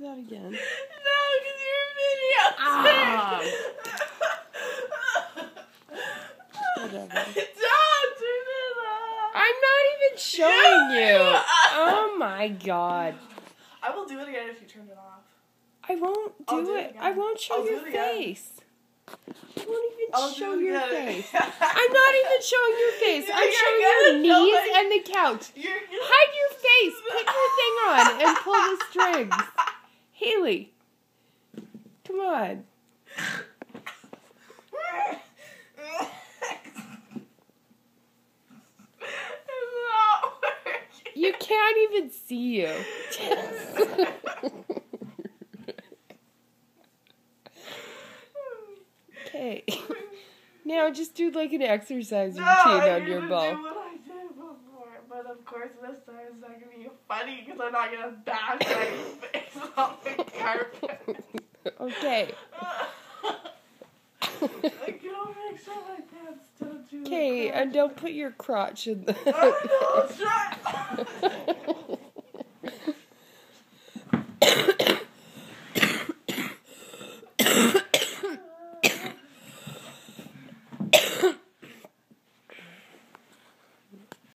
that again. No, because your video. Whatever. Don't turn it off. I'm not even showing you. Oh my god. I will do it again if you turn it off. I won't do it. I won't show your face. I won't even show your face. I'm not even showing your face. I'm showing your knees and the couch. Hide your face. Put your thing on and pull the strings. Haley, come on. You can't even see you. Okay. Now just do like an exercise routine on your ball. Do what I did before, but of course this time it's not gonna be funny because I'm not gonna bash my face on the carpet. Okay. I gotta make sure my pants don't do. Okay, and don't put your crotch in the. Oh, no,